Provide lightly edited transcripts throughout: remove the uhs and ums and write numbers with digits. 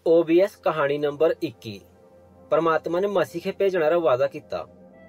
OBS कहानी number 21। परमात्मा ने मसीह के भेजने का वादा किया।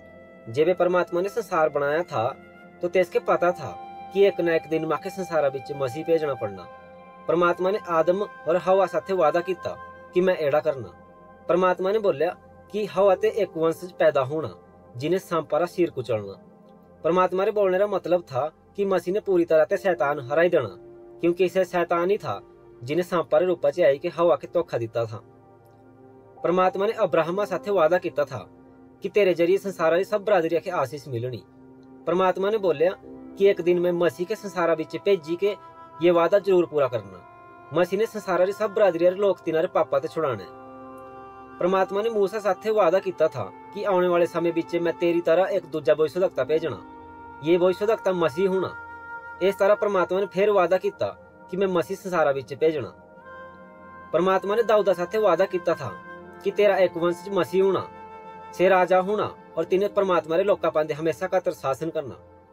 जब परमात्मा ने संसार बनाया था तो तेसके पता था कि एक न एक दिन मां के संसार विच मसीह भेजना पड़ना। परमात्मा ने आदम और हवा साथे वादा किया कि मैं एड़ा करना। परमात्मा ने बोलिया कि हवा ते एक वंशज पैदा होना जिन्हें सांपा रा सिर कुचलना। परमात्मा ने बोलने का मतलब था कि मसीह ने पूरी तरह से शैतान हराई देना, क्योंकि इसे शैतान ही था जिन्हें सांपा रे रूपा च आई के हवा के धोखा दिता था। परमात्मा ने अब्राहम साथे वादा किया था कि तेरे जरिए संसार की सब बरादरी के आशीष मिलनी। परमात्मा ने बोलिया कि एक दिन मैं मसीह के संसार विच भेजी के ये वादा जरूर पूरा करना। मसीह ने संसार की सब बरादरी लोग तिनारे पापा ते छुड़ाने। परमात्मा ने मूसा साथे वादा किया था कि आने वाले समय विच मैं तेरी तरह एक दूजा भविष्यवक्ता भेजना। ये भविष्यवक्ता मसीह होना। इस तरह परमात्मा ने फिर वादा किया कि मैं मसीह संसार विच भेजना। परमात्मा ने दाऊदा साथे वादा किया था कि तेरा एक वंश मसीह होना, से राजा होना और तिने परमात्मा रे लोका पांदे हमेशा खातर शासन करना।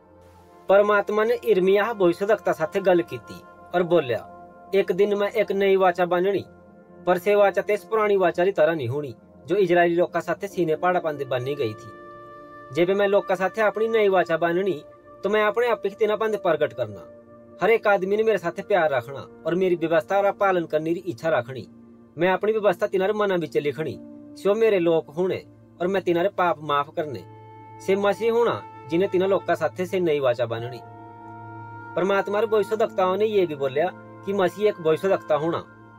परमात्मा ने इर्मियाह भविष्यवक्ता साथे गल कीती और बोलिया एक दिन मैं एक नई वाचा बननी, पर से वाचा तेस पुरानी वाचा री तरह नहीं होनी जो इजरायली लोका साथे सीने पहाड़ा पांदे बनी गई थी। जब मैं लोका साथे अपनी नई वाचा बननी तो मैं अपने आप ही तिना पांदे प्रगट करना। हर एक आदमी ने मेरे साथे प्यार रखना और मेरी व्यवस्था का पालन करने की इच्छा रखनी। मैं अपनी व्यवस्था तिनारे मना विच लिखनी, सो मेरे लोक होने और मैं तिनारे पाप माफ करने। से मसीह होना जिन्हें तिना लोका साथे से नई वाचा बननी। परमात्मा रे भविष्यवक्ताओं ने यह भी बोलिया कि मसीह एक भविष्यवक्ता होना।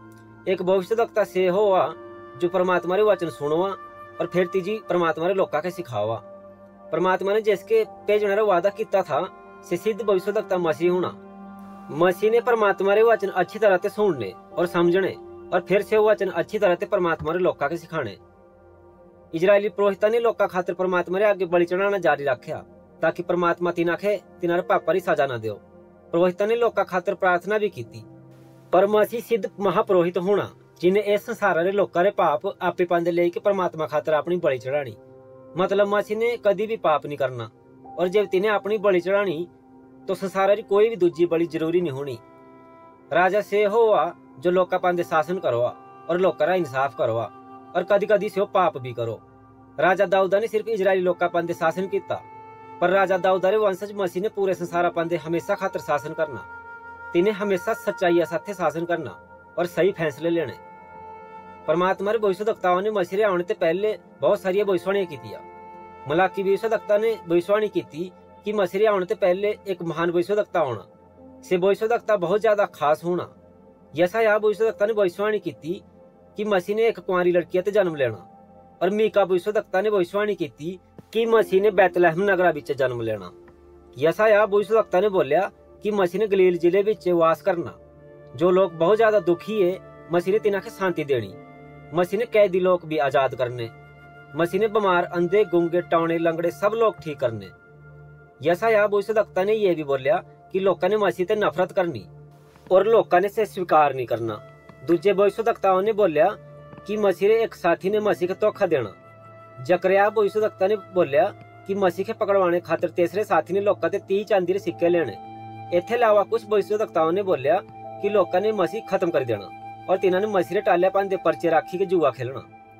एक भविष्यवक्ता से होवा जो परमात्मा रे वचन सुनवा और फिर तीजी परमात्मा रे लोका के सिखावा। परमात्मा ने जिसके भेजने का वादा किया था से सिद्ध भविष्यवक्ता मसीह होना। मसीह ने परमात्मा रे वचन अच्छी तरह से सुनने और समझने और फिर से वचन अच्छी तरह से परमात्मा रे लोका के सिखाने। इजरायली पुरोहिता ने लोका खातिर परमात्मा रे आगे बलि चढ़ाना जारी रखा ताकि परमात्मा तिनाखे तिनारे पापा री सजा न दो। पुरोहिता ने लोका खातिर प्रार्थना भी की, पर मसीह सिद्ध महापुरोहित होना जिन्हें इस संसार रे लोका रे पाप आपे पांदे लेके परमात्मा खातिर अपनी बलि चढ़ानी। मतलब मसीह ने कदी भी पाप नहीं करना और जब तिने अपनी बलि चढ़ानी तो संसार की कोई भी दूजी बलि जरूरी नहीं होनी। राजा से होवा जो लोका पांदे शासन करवा और लोका रा इंसाफ करवा और कदी कदी से पाप भी करो। राजा दाऊदा ने सिर्फ इजरायली लोका पांदे शासन किया, पर राजा दाऊदा रे वंशज मसीह ने पूरे संसार पांदे हमेशा खातर शासन करना। तिने हमेशा सच्चाई साथे शासन करना और सही फैसले लेने। परमात्मा रे भविष्यवक्ताओं ने मसीह रे आने ते पहले बहुत सारी भविष्यवाणियां की। मलाकी भविष्यवक्ता ने भविष्यवाणी की कि मसीह रे आने ते पहले एक महान भविष्यवक्ता होना, से भविष्यवक्ता बहुत ज्यादा खास होना। यशायाह भविष्यवक्ता ने भविष्यवाणी की कि मसीह ने एक कुंवारी लड़की ते जन्म लेना और मीका भविष्यवक्ता ने भविष्यवाणी की कि मसीह ने बैतलहम नगरा विच जन्म लेना। यशायाह भविष्यवक्ता ने बोलिया कि मसीह ने गलील जिले विच वास करना। जो लोग बहुत ज्यादा दुखी है मसीह ने तिन्हां के शांति देनी। मसीह ने कैदी लोग भी आजाद करने। मसीह ने बीमार, अंधे, गूंगे, टौणे, लंगड़े सब लोग ठीक करने। यशायाह भविष्यवक्ता ने यह भी बोलिया कि लोकां ने मसीह ते नफरत करनी और लोकां ने से स्वीकार नहीं करना। दूजे भविष्यवक्ताओं ने बोलिया कि मसीह रे एक साथी ने मसीह के धोखा देना। जकरिया भविष्यवक्ता ने बोलिया कि मसीह के पकड़वाने खातिर तीसरे साथी ने लोकां ते 30 चांदी रे सिक्के लेने। इत्थे अलावा कुछ भविष्यवक्ताओं ने बोलिया कि लोकां ने मसीह खत्म कर देना और तिन्हां ने मसीह रे टाले पांदे पर्चे राखी के जुआ खेलना।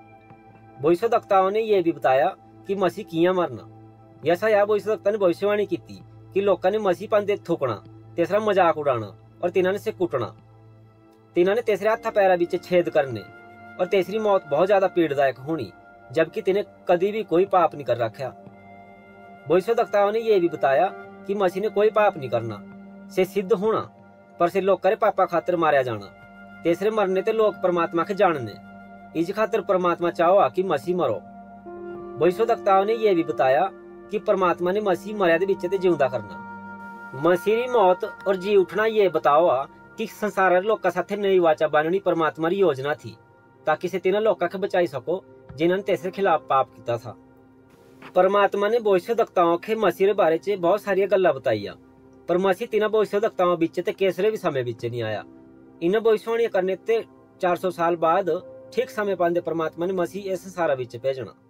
भविष्यवक्ताओं ने यह भी बताया कि मसीह कियां मरना। यशायाह भविष्यवक्ता ने भविष्यवाणी की कि लोकां ने मसीह पांदे थूकना, तीसरा मजाक उड़ाना और तिन्हां ने से कुटना। तिन्हां ने तीसरे हाथा पैरा विच छेद करने और तीसरी मौत बहुत ज्यादा पीड़ादायक होनी, जबकि तिन्हें कदी भी कोई पाप नहीं कर रखा। भविष्यवक्ताओं ने यह भी बताया कि मसीह ने कोई पाप नहीं करना, से सिद्ध होना, पर से लोकां रे पापा खातिर मारया जाना। तीसरे मरने ते लोग परमात्मा के जानने, इस खातिर परमात्मा चाहो कि मसीह मरो। भविष्यवक्ताओं ने यह भी बताया कि परमात्मा ने मसीह मर्या दे विच ते जिंदा करना। मसीह री मौत और जी उठना ये बताओ कि संसार रे लोकां साथे नई वाचा बननी परमात्मा री योजना थी, ताकि से तिन्हां लोकां के बचाई सको जिन्हां ने तेसरे खिलाफ पाप किया था। परमात्मा ने भविष्यवक्ताओं के मसीह रे बारे च बहुत सारी गल्लां बताई, पर मसीह तिन्हां भविष्यवक्ताओं विच ते केसरे भी समय विच नहीं आया। इन्हां भविष्यवाणियां करने ते 400 साल बाद ठीक समय पांदे परमात्मा ने मसीह इस संसार विच भेजना।